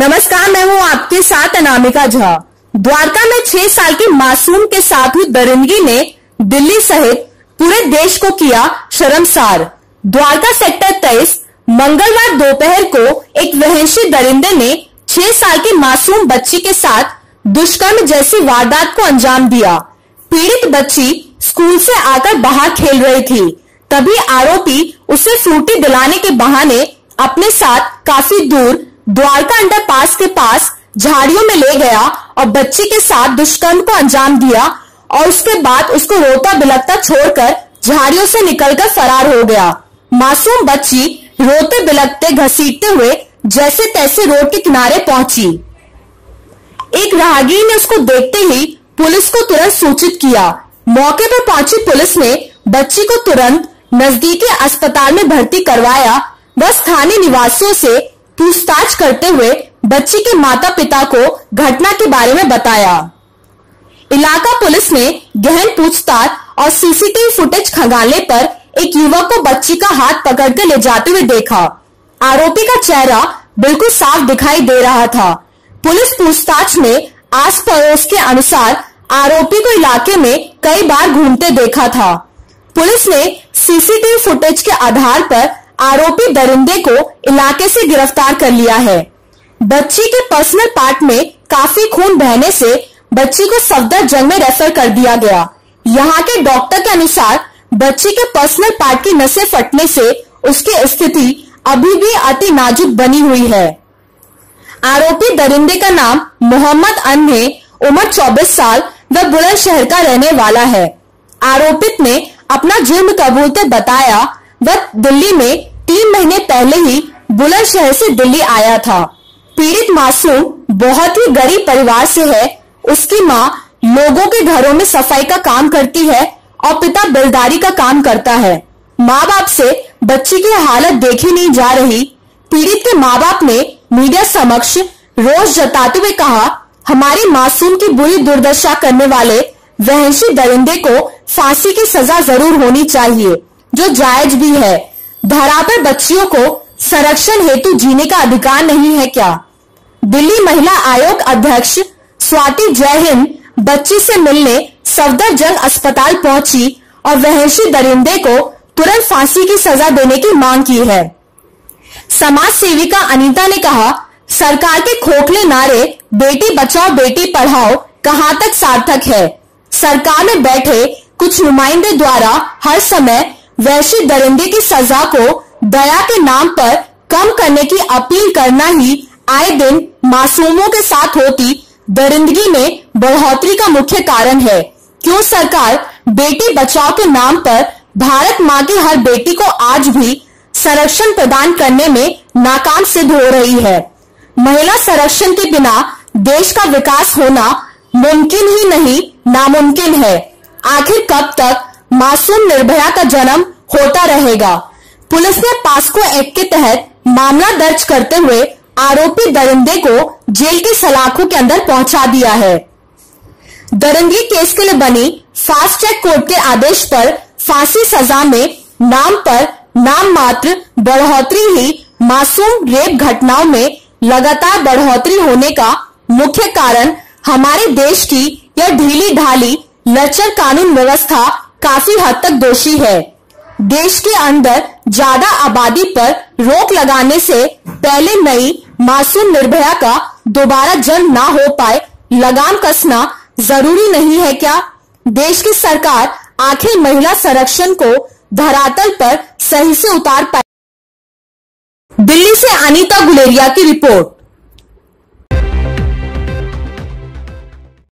नमस्कार, मैं हूँ आपके साथ अनामिका झा। द्वारका में 6 साल की मासूम के साथ हुई दरिंदगी ने दिल्ली सहित पूरे देश को किया शर्मसार। द्वारका सेक्टर 23 मंगलवार दोपहर को एक वहशी दरिंदे ने 6 साल की मासूम बच्ची के साथ दुष्कर्म जैसी वारदात को अंजाम दिया। पीड़ित बच्ची स्कूल से आकर बाहर खेल रही थी, तभी आरोपी उसे फ्रूटी दिलाने के बहाने अपने साथ काफी दूर द्वारका अंडरपास के पास झाड़ियों में ले गया और बच्ची के साथ दुष्कर्म को अंजाम दिया और उसके बाद उसको रोता बिलखता छोड़कर झाड़ियों से निकलकर फरार हो गया। मासूम बच्ची रोते बिलखते घसीटते हुए जैसे तैसे रोड के किनारे पहुंची। एक राहगीर ने उसको देखते ही पुलिस को तुरंत सूचित किया। मौके पर पहुंची पुलिस ने बच्ची को तुरंत नजदीकी अस्पताल में भर्ती करवाया व स्थानीय निवासियों से पूछताछ करते हुए बच्ची के माता पिता को घटना के बारे में बताया। इलाका पुलिस ने गहन पूछताछ और सीसीटीवी फुटेज खंगालने पर एक युवक को बच्ची का हाथ पकड़कर ले जाते हुए देखा। आरोपी का चेहरा बिल्कुल साफ दिखाई दे रहा था। पुलिस पूछताछ में आस पड़ोस के अनुसार आरोपी को इलाके में कई बार घूमते देखा था। पुलिस ने सीसीटीवी फुटेज के आधार पर आरोपी दरिंदे को इलाके से गिरफ्तार कर लिया है। बच्ची के पर्सनल पार्ट में काफी खून बहने से बच्ची को सफदरजंग में रेफर कर दिया गया। यहाँ के डॉक्टर के अनुसार बच्ची के पर्सनल पार्ट की नसें फटने से उसकी स्थिति अभी भी अति नाजुक बनी हुई है। आरोपी दरिंदे का नाम मोहम्मद अन है, उम्र 24 साल व बुलंदशहर का रहने वाला है। आरोपित ने अपना जुर्म कबूलते बताया वह दिल्ली में 3 महीने पहले ही बुलंदशहर से दिल्ली आया था। पीड़ित मासूम बहुत ही गरीब परिवार से है। उसकी माँ लोगों के घरों में सफाई का काम करती है और पिता बिलदारी का काम करता है। माँ बाप से बच्ची की हालत देखी नहीं जा रही। पीड़ित के माँ बाप ने मीडिया समक्ष रोष जताते हुए कहा, हमारी मासूम की बुरी दुर्दशा करने वाले वहशी दरिंदे को फांसी की सजा जरूर होनी चाहिए, जो जायज भी है। धरा पर बच्चियों को संरक्षण हेतु जीने का अधिकार नहीं है क्या? दिल्ली महिला आयोग अध्यक्ष स्वाति जय हिंद बच्ची से मिलने सफदरजंग अस्पताल पहुंची और वहशी दरिंदे को तुरंत फांसी की सजा देने की मांग की है। समाज सेविका अनीता ने कहा, सरकार के खोखले नारे बेटी बचाओ बेटी पढ़ाओ कहां तक सार्थक है? सरकार में बैठे कुछ नुमाइंदे द्वारा हर समय वहशी दरिंदे की सजा को दया के नाम पर कम करने की अपील करना ही आए दिन मासूमों के साथ होती दरिंदगी में बढ़ोतरी का मुख्य कारण है। क्यों सरकार बेटी बचाओ के नाम पर भारत माँ की हर बेटी को आज भी संरक्षण प्रदान करने में नाकाम सिद्ध हो रही है? महिला संरक्षण के बिना देश का विकास होना मुमकिन ही नहीं नामुमकिन है। आखिर कब तक मासूम निर्भया का जन्म होता रहेगा? पुलिस ने पास्को एक्ट के तहत मामला दर्ज करते हुए आरोपी दरिंदे को जेल की सलाखों के अंदर पहुंचा दिया है। दरिंदगी केस के लिए बनी फास्ट ट्रैक कोर्ट के आदेश पर फांसी सजा में नाम पर नाम मात्र बढ़ोतरी ही मासूम रेप घटनाओं में लगातार बढ़ोतरी होने का मुख्य कारण हमारे देश की यह ढीली ढाली लचर कानून व्यवस्था काफी हद तक दोषी है। देश के अंदर ज्यादा आबादी पर रोक लगाने से पहले नई मासूम निर्भया का दोबारा जन्म ना हो पाए लगाम कसना जरूरी नहीं है क्या? देश की सरकार आखिर महिला संरक्षण को धरातल पर सही से उतार पाए? दिल्ली से अनीता गुलेरिया की रिपोर्ट।